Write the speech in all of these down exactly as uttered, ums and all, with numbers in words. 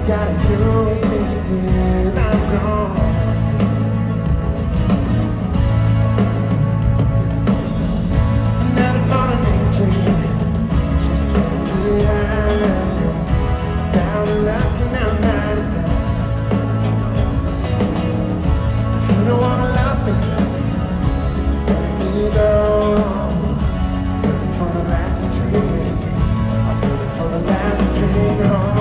gotta use me till I'm gone. I'm not a fallen angel, just take it out. Down and luck and I'm not a time. If you don't wanna love me, let me go. For the last train, I'm looking for the last train home.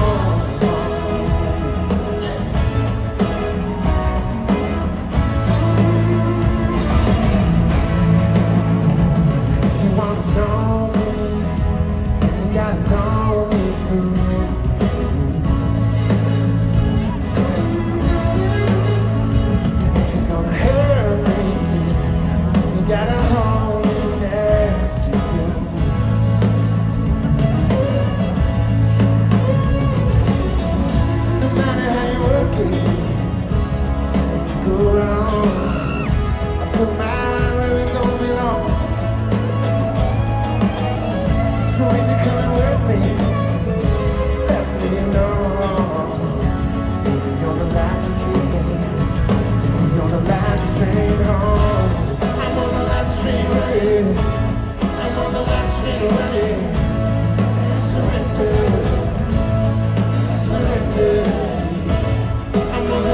I'm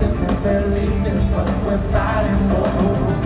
weakness and belief is what we're fighting for.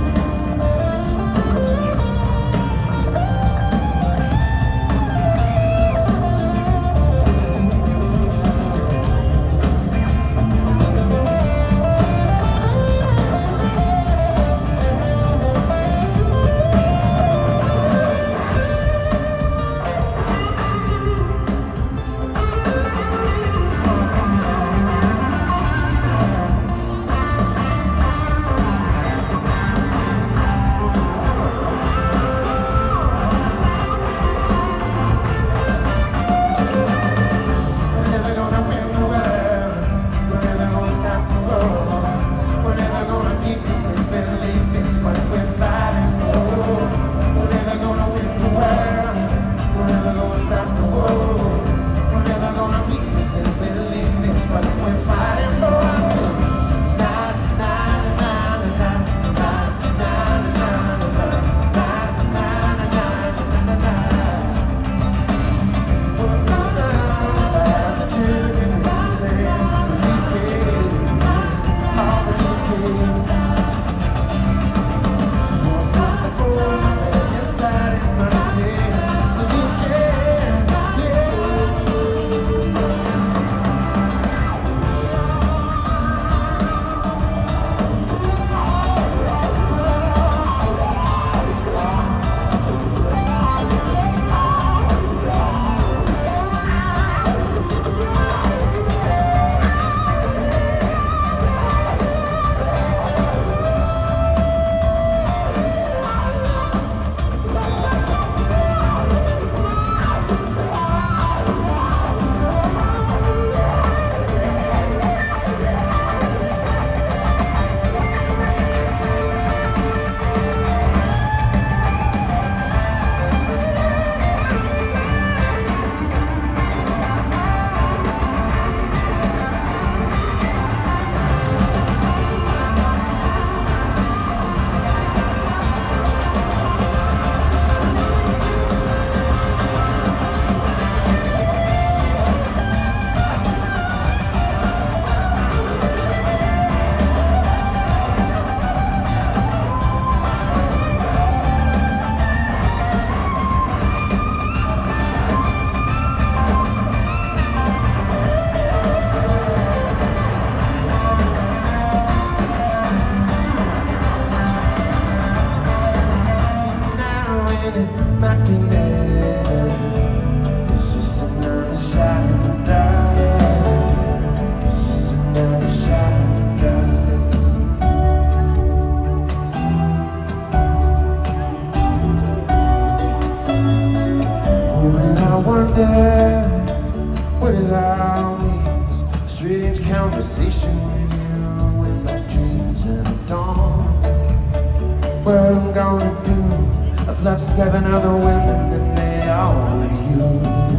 What it all means. A strange conversation with you in my dreams and at dawn. What I'm gonna do? I've loved seven other women and they all were you.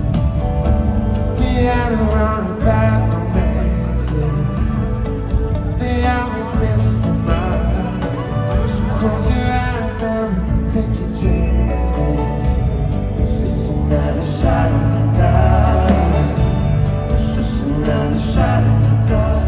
We had a run bad romances. They always miss the mark. So close your eyes now and take your chances. It's just another shot in the dark. It's just another shot in the dark.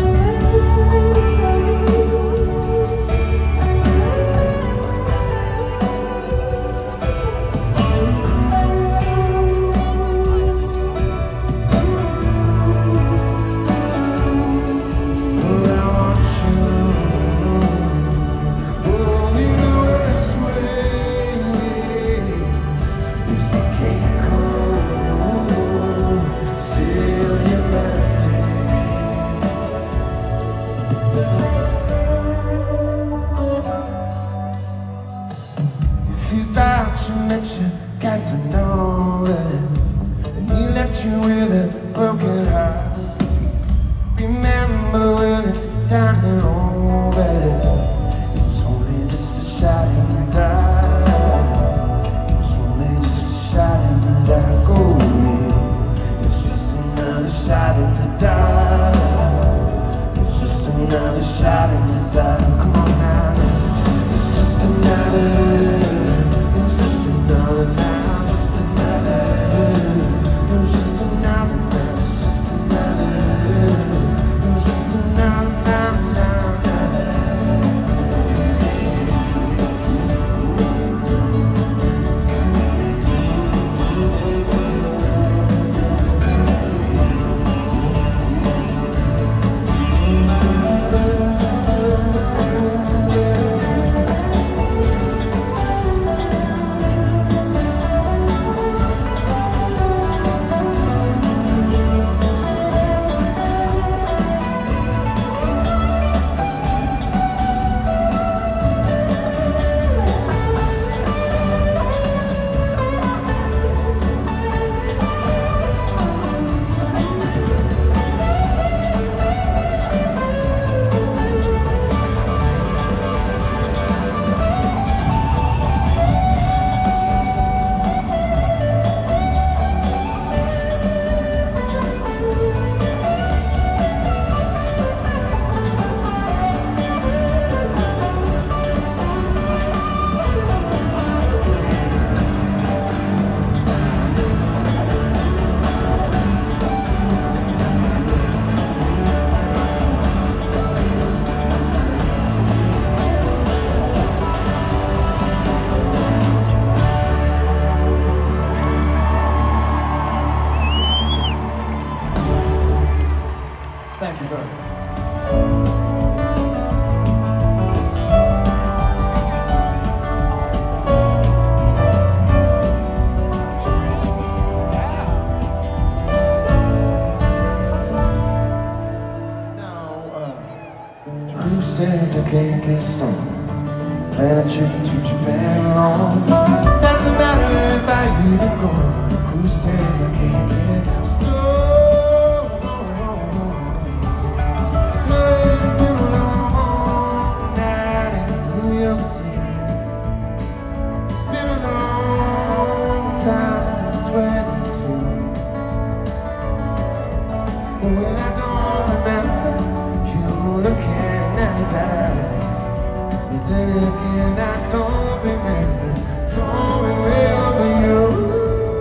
If you thought you met your Casanova and he left you with a broken heart, remember when it's done and over, it was only just a shot in the dark. It was only just a shot in the dark. Oh yeah, it's just another shot in the dark. It's just another shot in the dark. Come on now, it's just another. Now says I can't get stoned? Plan a trip to Japan alone. Doesn't matter if I even go. Who says I can't get stoned? No, it's been a long night in New York City. It's been a long time since twenty-two. When I don't remember you looking at that. But then again, I don't remember don't remember you.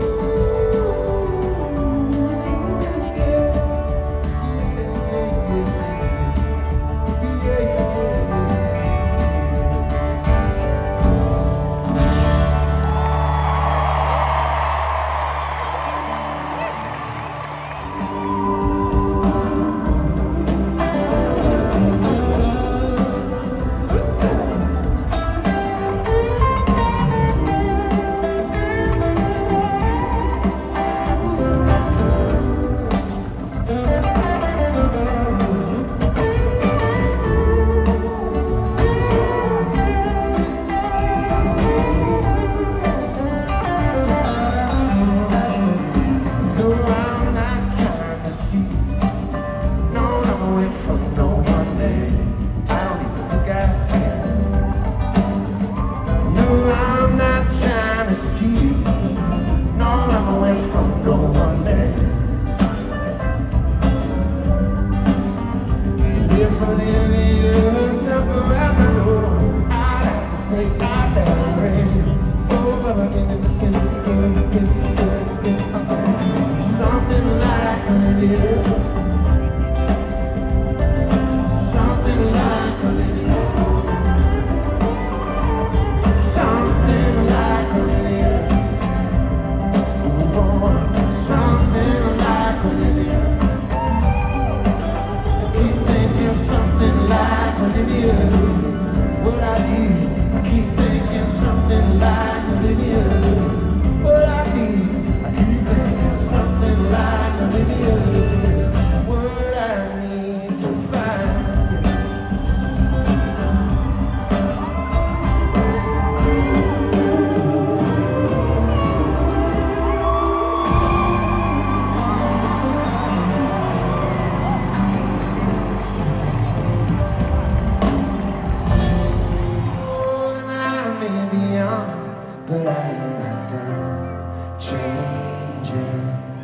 But I am not done changing.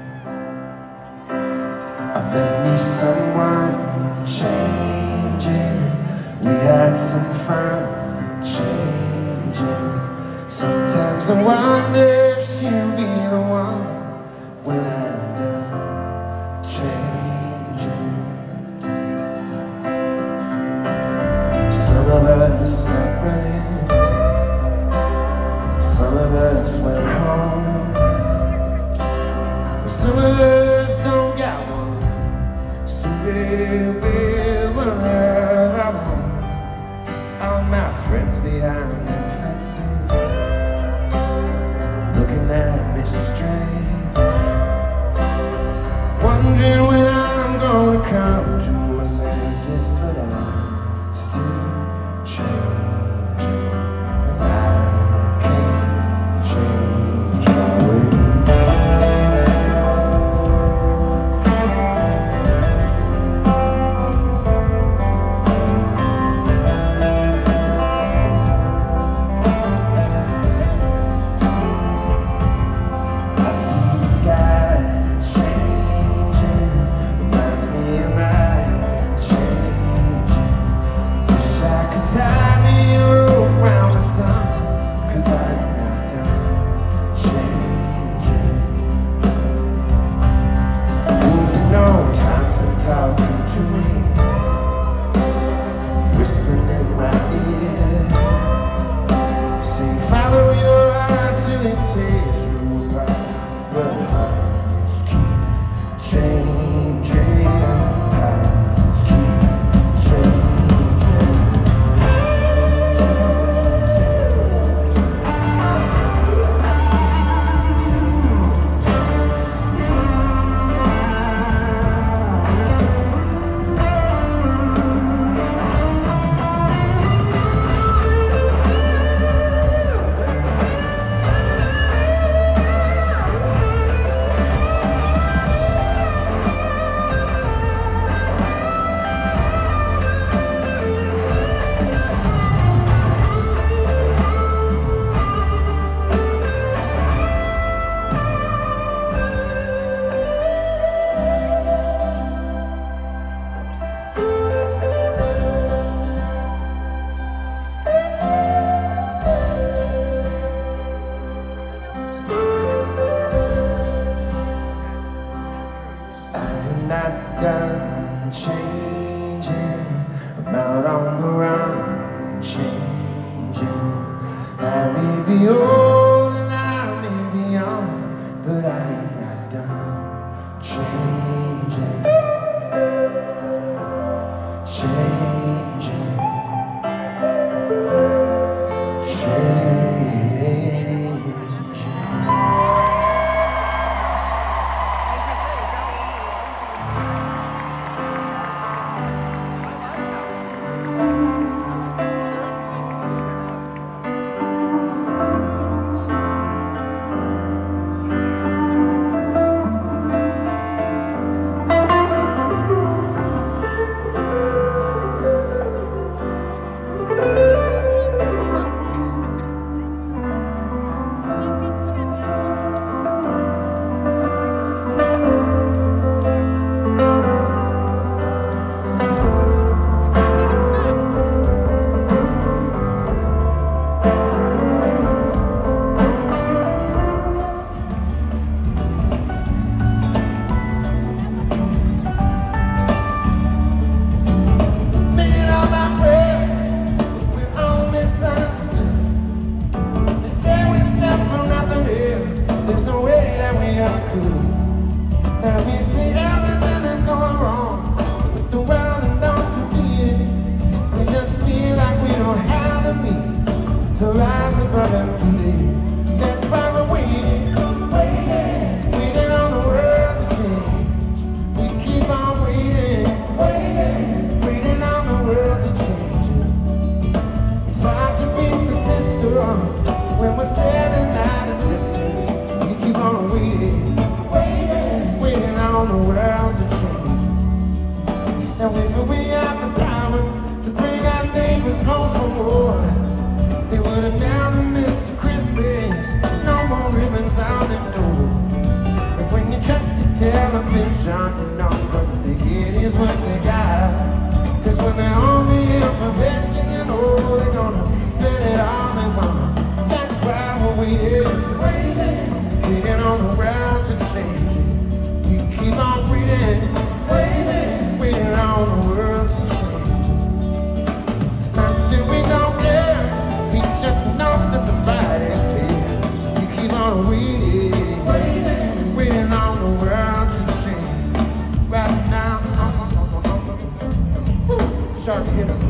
I met me someone changing. We had some fun changing. Sometimes I wonder if she'll be the one when I'm done changing. Some of us stopped running. Some of us went home. Some of us don't got one. So baby, whenever I'm home, all my friends behind the fences looking at me strange, wondering when I'm gonna come to my senses. But I'm still changing. Reminds me of my not done changing. I'm out on the run, changing. I may be old and I may be young, but I am not done changing. Changing. Now we see everything that's going wrong with the world and those who need it. We just feel like we don't have the means to rise above and believe. That's why we're waiting, waiting, waiting on the world to change. We keep on waiting, waiting, waiting on the world to change. It's hard to beat the system when we're standing at a distance. We keep on waiting, waiting on the world to change. Now if we had the power to bring our neighbors home from war, they would have never missed a Christmas, no more ribbons on the door. And when you trust the television, you know what they get is what they got. Cause when they're on the information, you know they're gonna fill it all they want. That's why we're waiting, waiting, waiting on the world to change. Keep on waiting, waiting, waiting on the world to change. It's not that we don't care, we just know that the fight is fair. So we keep on waiting, waiting, waiting on the world to change. Right now, sharp hit us.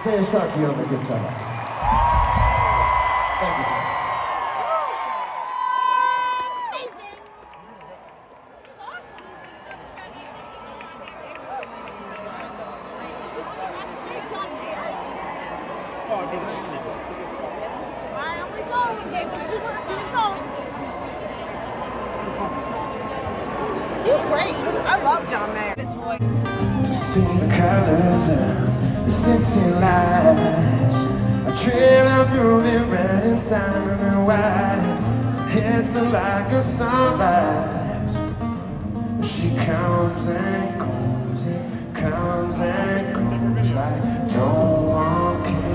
Isaiah Sharkey on the guitar. Thank you. He's great. I love John Mayer. His voice. To see the colors of the city lights, a trail of ruby red and diamond and white. It's like a sunrise. She comes and goes, it comes and goes like no one can.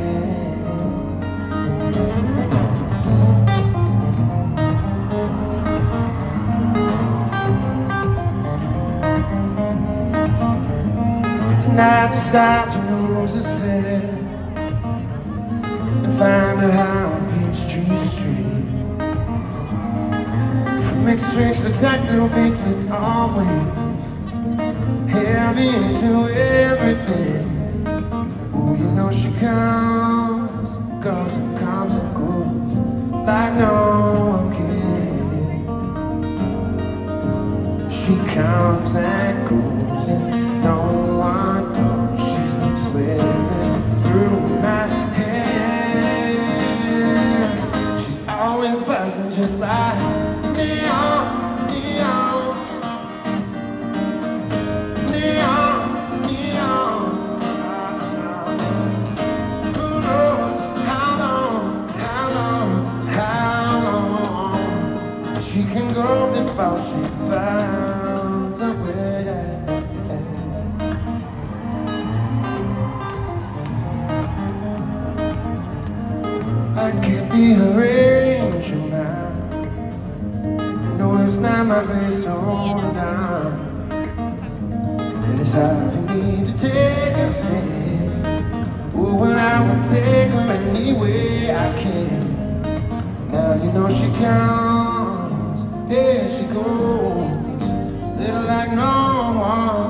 Nights as afternoons are set and find her high on Peachtree Street. From mixed drinks to techno beats, it's always heavy into everything. Oh, you know she comes, goes and comes and goes like no one can. She comes and goes and no one knows she's slipping through my hands. She's always buzzing just like neon, neon, neon, neon. Who knows how long, how long, how long she can go before she finds a way. I could be her angel now. No, it's not my place to hold her down. It is hard for me to take a stand. Oh, well, I will take her any way I can. Now you know she comes, yeah, she goes, little like no one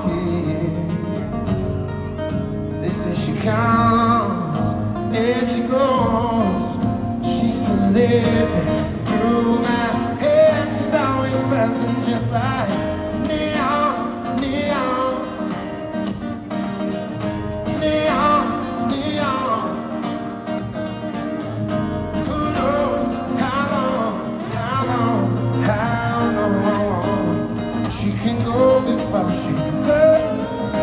can. They say she comes, and she goes. Living through my head, she's always buzzing just like neon, neon, neon, neon. Who knows how long, how long, how long she can go before she hurts.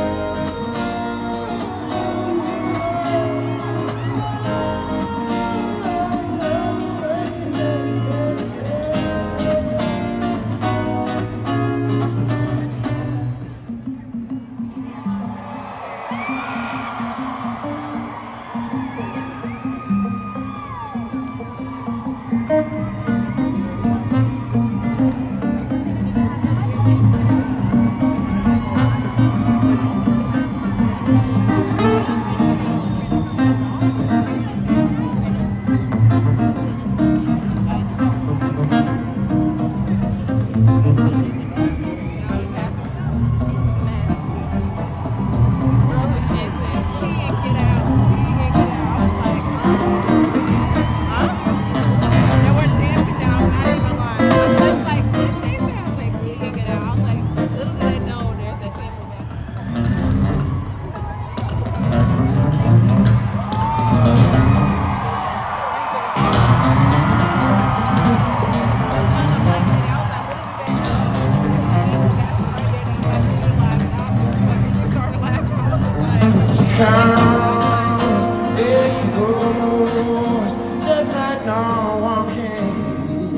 Comes, there she goes, just like no one can.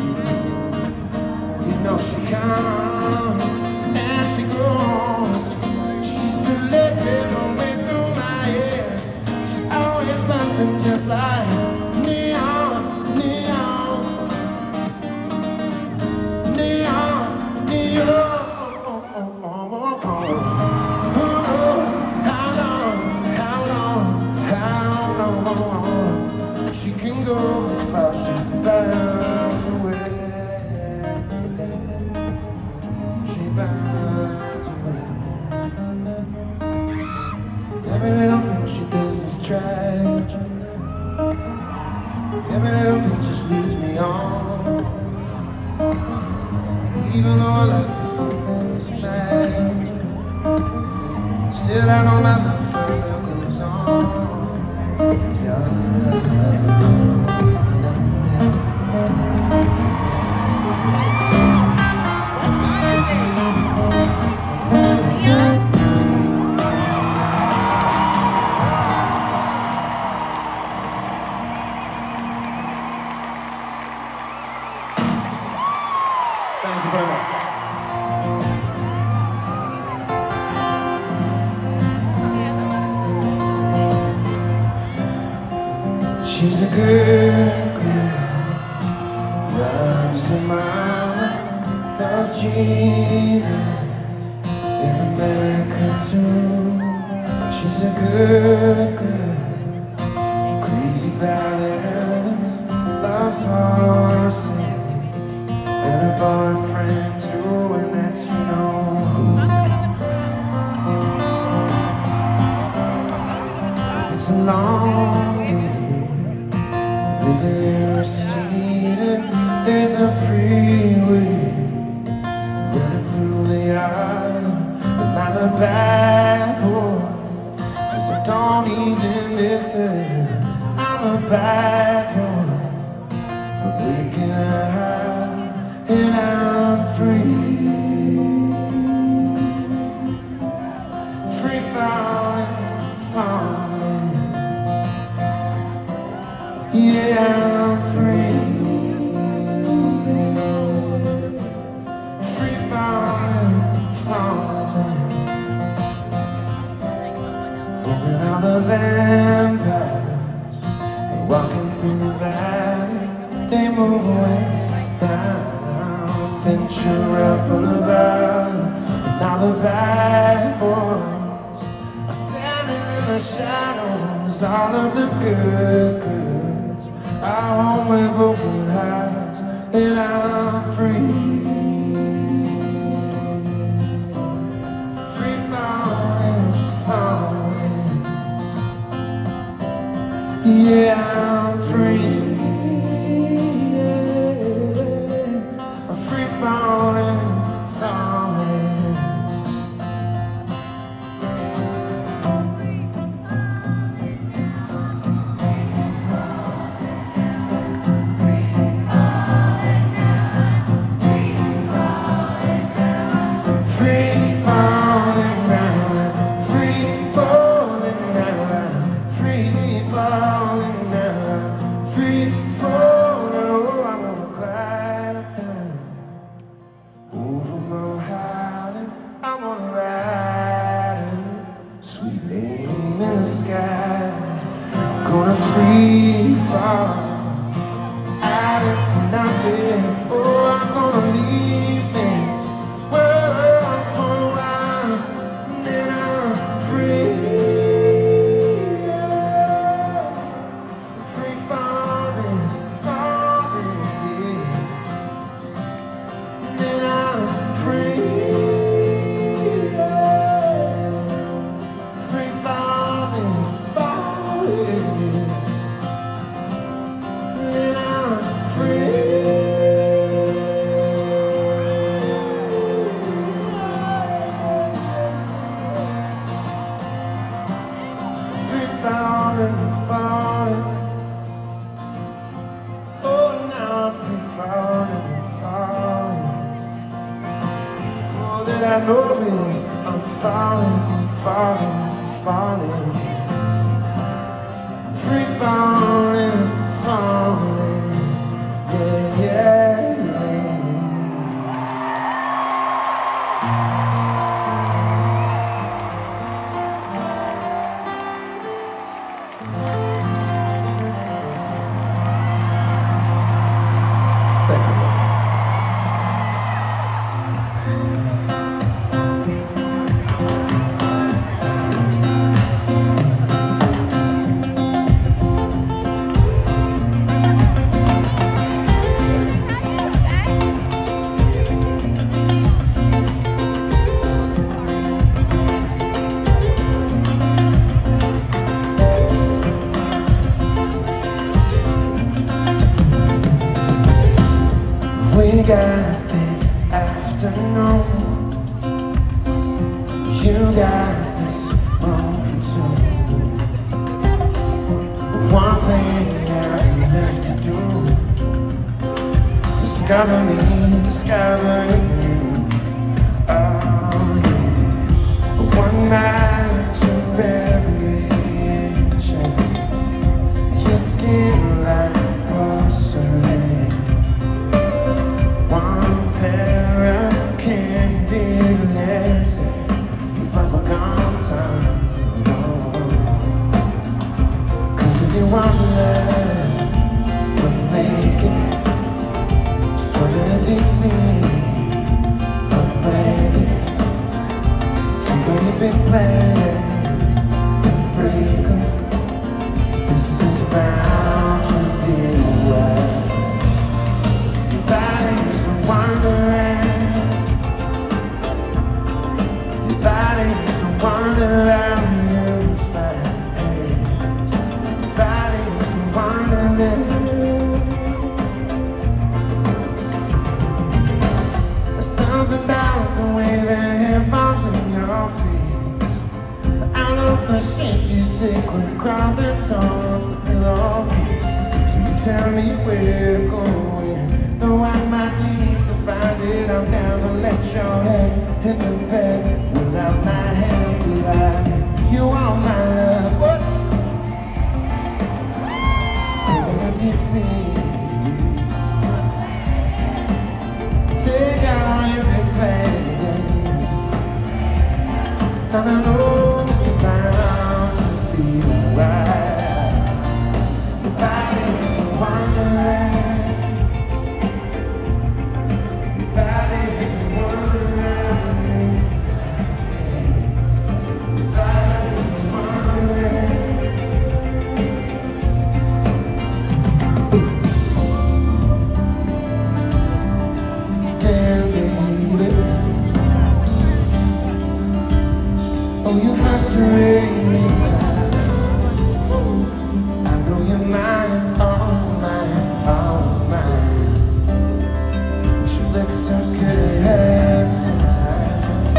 You know she comes, and she goes. She's slipping away through my ears. She's always buzzing just like neon, neon, neon, neon. She can go before she burns away. She burns away. Every little thing she does is tragic. Every little thing just leads me on. Even though I left before it's magic, still I know my love for you goes on. Yeah. Thank you very much. She's a good girl, loves her mama, loves Jesus in America too. She's a good girl, crazy about Elvis, loves horses and her boyfriend too, and that's, you know, who. It's a long day, living in Reseda. There's a freeway running through the yard, but I'm a bad boy, 'cause I don't even miss it. I'm a bad boy for breaking her heart, and I'm free, free falling, falling. Yeah, I'm free, free falling, falling. Moving all the vampires, they're walking through the valley. They move ways down Ventura Boulevard, and all the bad boys are standing in the shadows. All of the good girls are home with broken hearts, and I'm free, free falling, falling. Yeah, I'm free. Falling, falling. Free falling down, free falling down, free falling down, free falling. Oh, I'm gonna glide down over Manhattan. I'm gonna ride her, sweet name in the sky. I'm gonna free fall out into nothing. Oh, I'm gonna leave this world for a while, and then I'm free, free falling, falling, and then I'm free, free falling, falling, and then I'm free. Falling, falling. Oh, now I'm free falling, falling. Oh, that I know it. I'm falling, falling, falling. Free falling, falling. Yeah, yeah, yeah. got the afternoon. You got this room for two. One thing I'm left to do: discover me, discovering you. Oh yeah. One night to variation. Your skin like porcelain. One pair of candy lips and your bubblegum tongue. Cause if you want love, we'll make it. Swim in a deep sea of blankets. Take all your big plans and break them. This is bound to be wild. Your body's a wonderland. Your body's a wonderland. Use my hands. Your body's a wonderland. There's something about the way the hair falls in your face. Out of the shape you take with crawling towards the pillowcase. So you tell me where you're going, though I might need to find it. I'll never let your head hit the bed without my hand behind it. You are my love, what? Still in a deep sea. Take out your big plans. And I know this is bound to be wild. Your body's a wonderland. Your body's a wonderland. Your body's a wonderland. Damn baby, oh you frustrate me. I know you're mine, all mine, all mine. But you look so good ahead sometimes.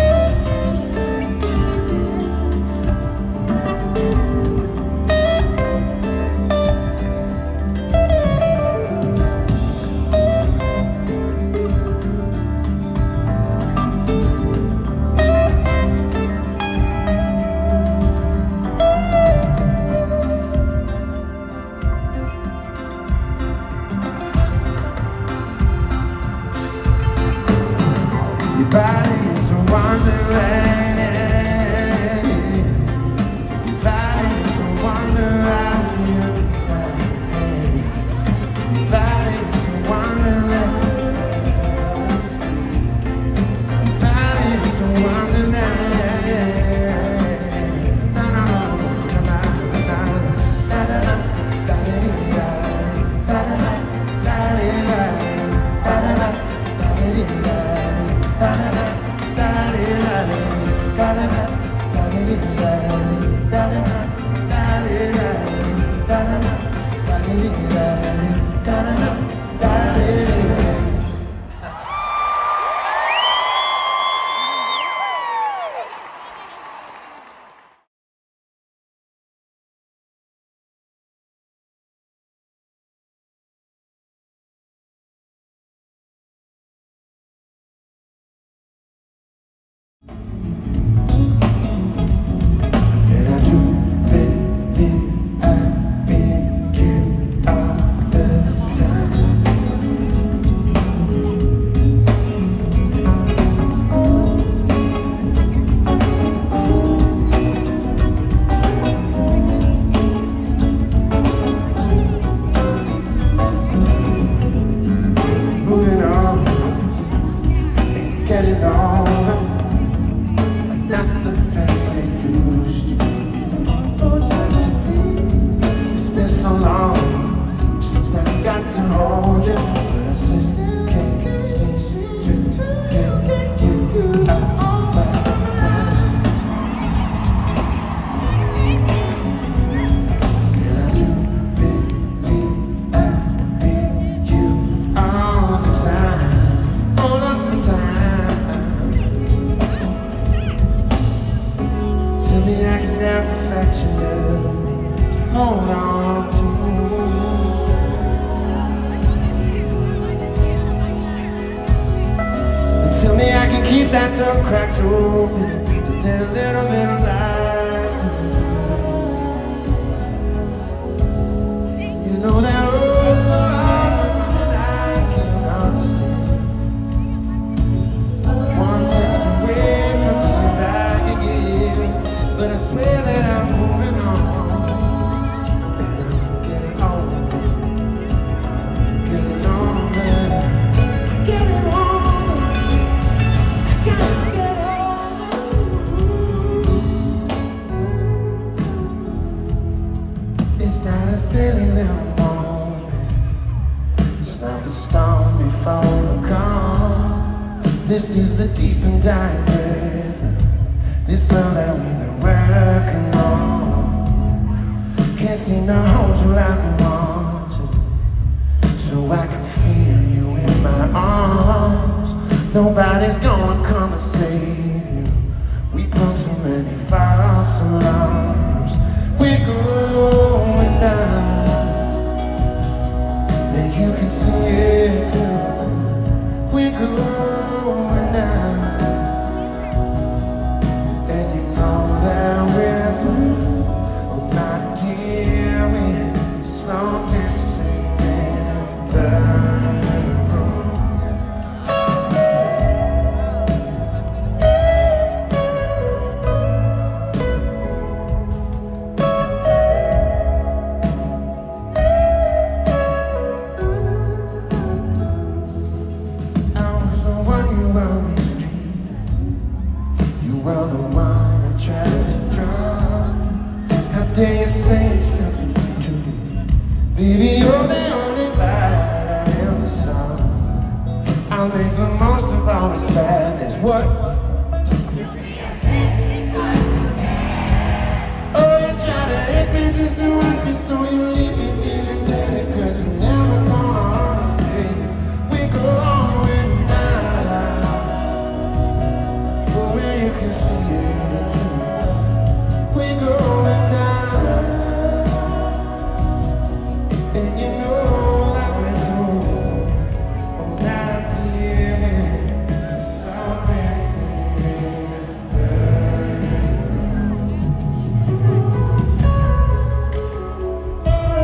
Your body's a wonderland. Your body's a wonderland. Your body's a wonderland. Your body's a wonderland. And I do believe I feel you all the time. Moving on and getting over. Not the things they used to. It's been so long since I got to hold you, but I just can't seem to get you out of my mind. And I do believe I feel you all the time. didn't have the fact you loved me to hold on to. And tell me I can keep that door cracked open to let a little bit of light. You know that all I can understand. One text away from being back again, but I swear that I'm moving on, and I'm getting on, I'm getting on, man. I'm getting on, I got to get on. It's not a silly little moment, it's not the storm before the calm. This is the deep and dying rhythm, this love that we've been working on. Can't seem to hold you like I want to, so I can feel you in my arms. Nobody's gonna come and save you, we put too many false alarms. We're going down, and you can see it too. We're going down, and you know that we're through. Oh my dear, we're slow dancing in a burning room. I was the one you always dreamed of. You were the one I tried to draw. How dare you say it's nothing to me? Baby, you're the only light I ever saw. I'll make the most of all the sadness. What? Oh, you try to hit me just to hurt me, so you leave me feeling dead, 'cause you're never gonna understand. We go going down, oh, where you can see it too. We going down, and you know that we're through. Oh, now dear, we're so dancing in the burning room.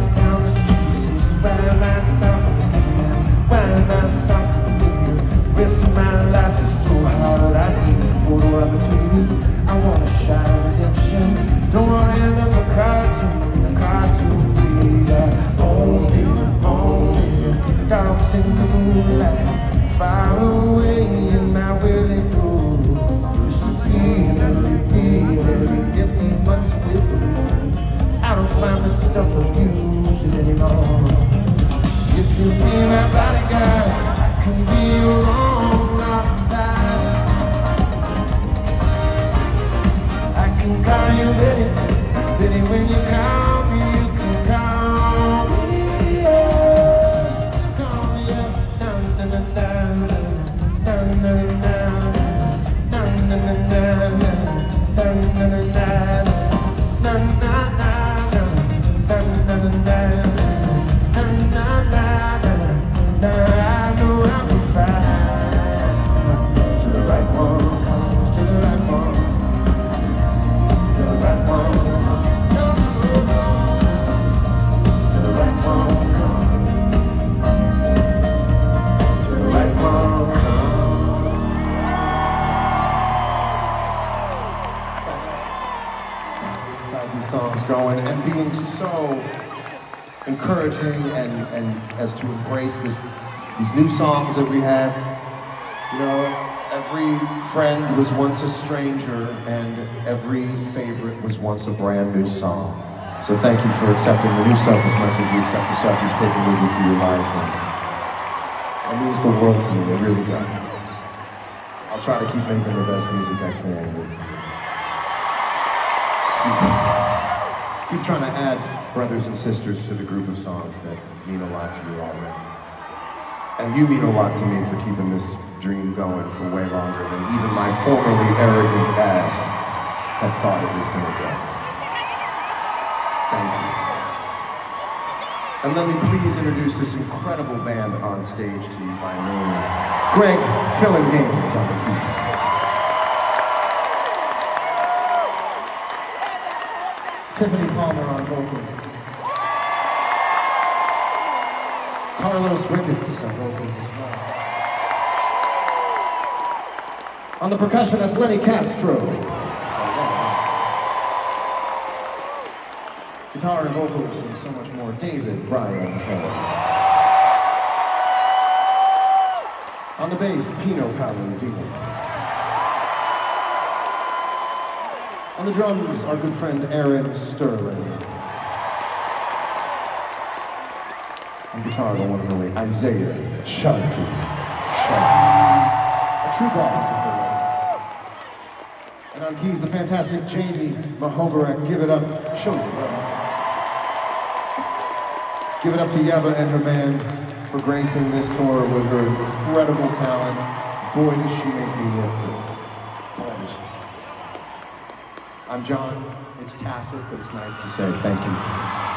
down the street, says, why am I suffering now? Why am I suffering? The rest of my life is so hard. I need a photo opportunity. I want a shot of redemption. Don't want to end up a cartoon, a cartoon reader. Only, only dogs in the moonlight, far away in my willing room. Used to be, let me be, let me get these months away from me. I don't find the stuff amusing anymore. If you be my bodyguard, I can be your long lost pal. I can call you Betty, Betty when you call me, you can call me, yeah. Call me up, na na na na na na na na na na na na na na na na. These songs going and being so encouraging and, and as to embrace this these new songs that we have. You know, every friend was once a stranger and every favorite was once a brand new song. So thank you for accepting the new stuff as much as you accept the stuff you've taken with you through your life. And it means the world to me, it really does. I'll try to keep making the best music I can. Keep trying to add brothers and sisters to the group of songs that mean a lot to you all. And you mean a lot to me for keeping this dream going for way longer than even my formerly arrogant ass had thought it was going to go. Thank you. And let me please introduce this incredible band on stage to you by name. Greg Philin Gaines on the keyboards. Tiffany Palmer on vocals. Carlos Ricketts on vocals as well. On the percussion, that's Lenny Castro. Guitar and vocals and so much more, David Brian Harris. On the bass, Pino Palladino. On the drums, our good friend Aaron Sterling. On guitar, the one and only Isaiah Sharkey. Sharkey. A true boss, if there was. And on keys, the fantastic Jamie Mahobarak. Give it up, show it up. Give it up to Yeva and her band for gracing this tour with her incredible talent. Boy, does she make me look good. I'm John. It's tacit, but it's nice to say thank you.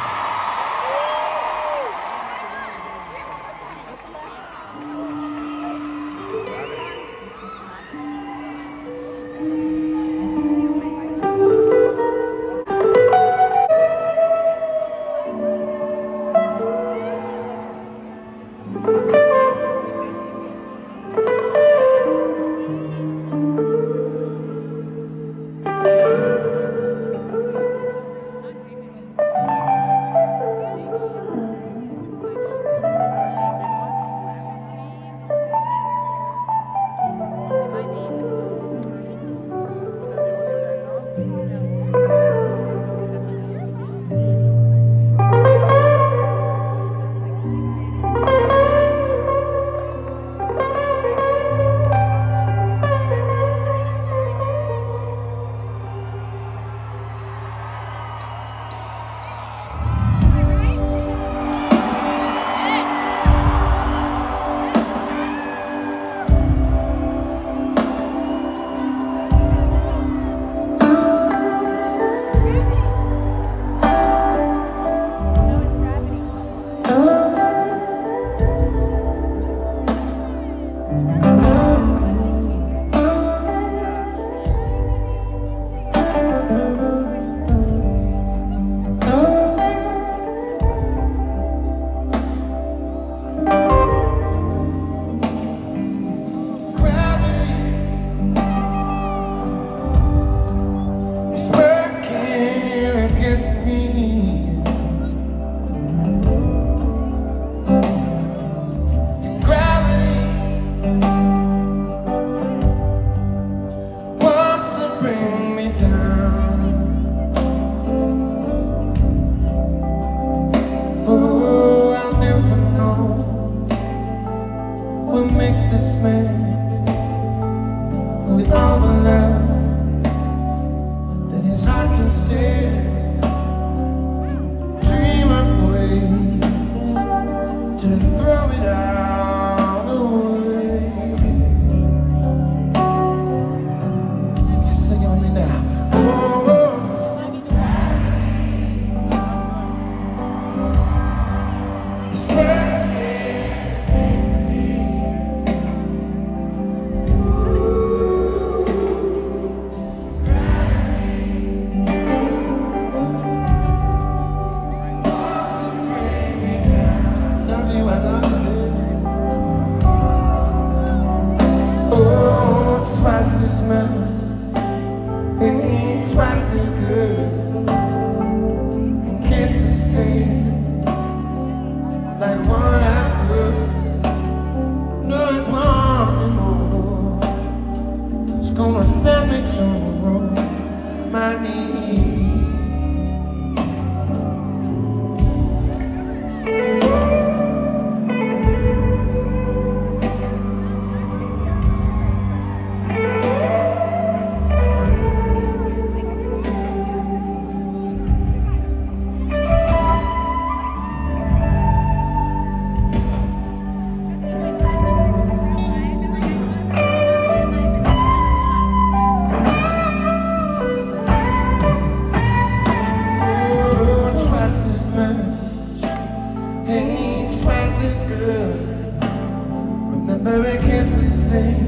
feels good. Remembering can't sustain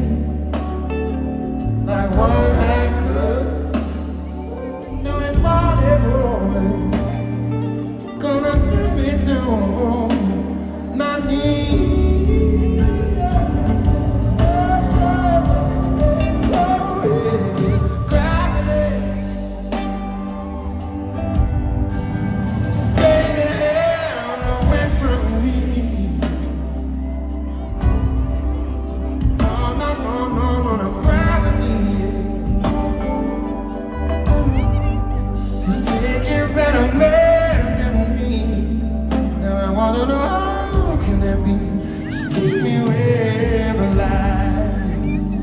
like one I could. No, it's body rolling, gonna send me to my knees. Oh, oh, yeah. Gravity staying away from me. No, no, no, no, no, no. Gravity is taking better man than me. Now I wanna know, how can that be? Just keep me with the light.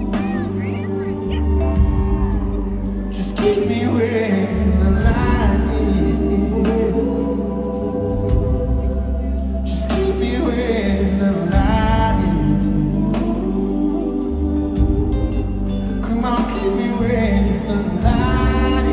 Just keep me with the light. Just keep me with the light. Come on, keep me with the light.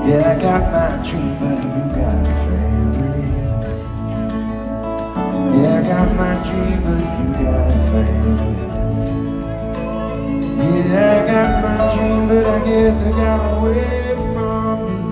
Yeah, I got my dream, but you got family. Yeah, I got my dream, but you got family. Yeah, I got my dream, but I guess I got away from you.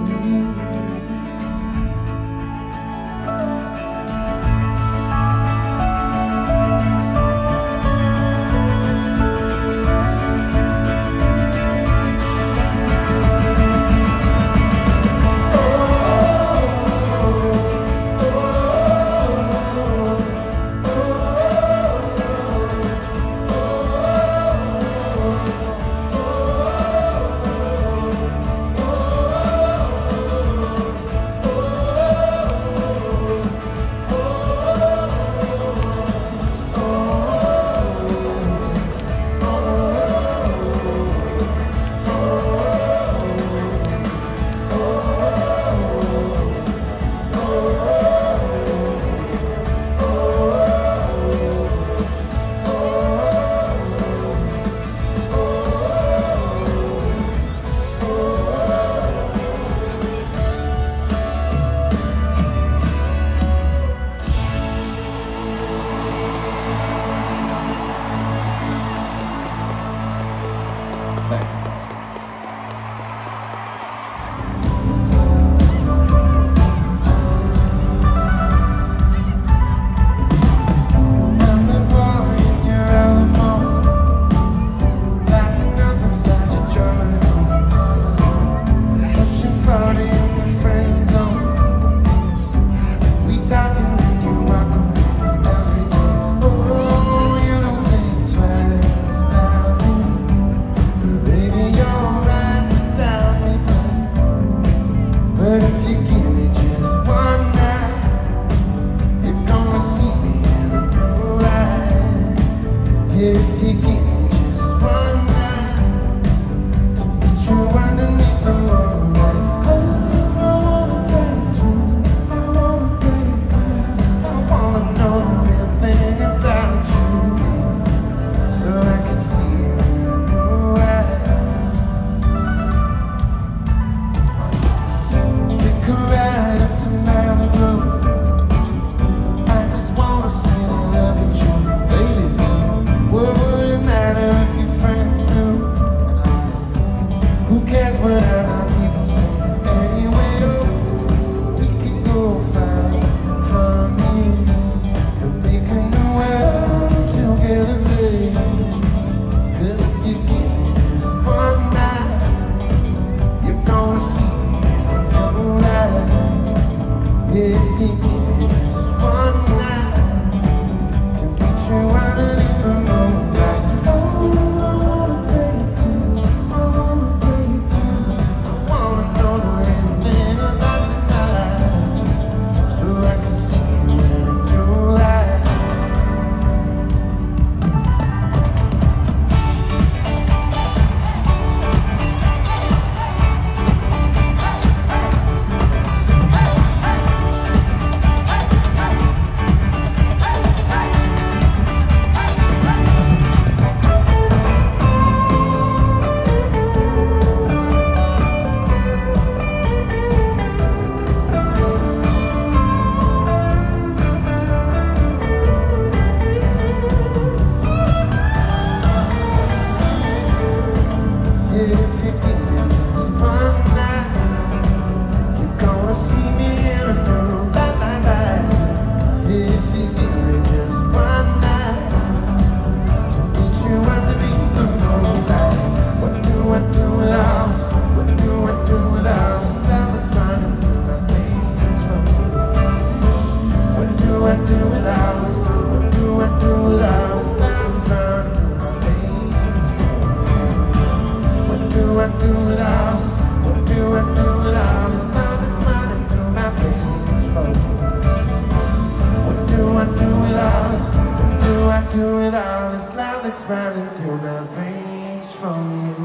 Running through my veins from you.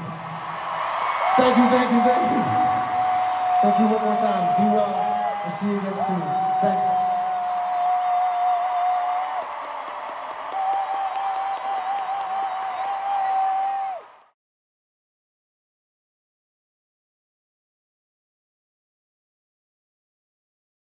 Thank you, thank you, thank you. Thank you one more time. Be well. I'll see you again soon. Thank you.